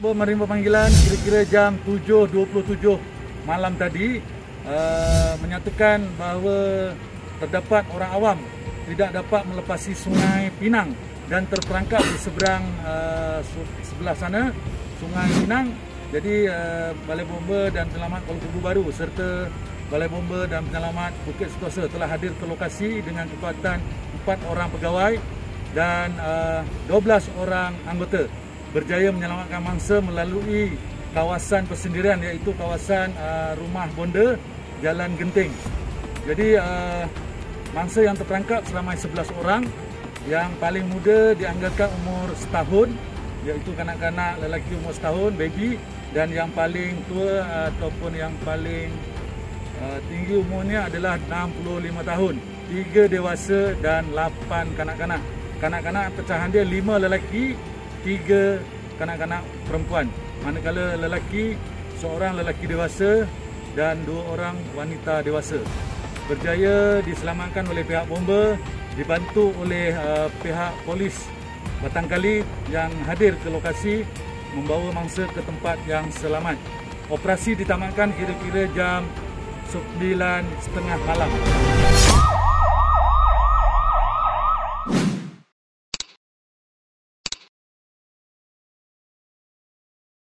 menerima panggilan kira-kira jam 7.27 malam tadi menyatakan bahawa terdapat orang awam tidak dapat melepasi Sungai Pinang dan terperangkap di sebelah sana Sungai Pinang. Jadi Balai Bomba dan Penyelamat Kuala Kubu Baru serta Balai Bomba dan Penyelamat Bukit Sekuasa telah hadir ke lokasi dengan kekuatan 4 orang pegawai dan 12 orang anggota, berjaya menyelamatkan mangsa melalui kawasan persendirian iaitu kawasan Rumah Bonda, Jalan Genting. Jadi mangsa yang terperangkap seramai 11 orang. Yang paling muda dianggarkan umur setahun, iaitu kanak-kanak lelaki umur setahun, baby, dan yang paling tua ataupun yang paling tinggi umurnya adalah 65 tahun. 3 dewasa dan 8 kanak-kanak. Kanak-kanak pecahan dia 5 lelaki, 3 kanak-kanak perempuan. Manakala lelaki, seorang lelaki dewasa dan 2 orang wanita dewasa. Berjaya diselamatkan oleh pihak bomba, dibantu oleh pihak polis Batangkali yang hadir ke lokasi membawa mangsa ke tempat yang selamat. Operasi ditamatkan kira-kira jam 9.30 malam.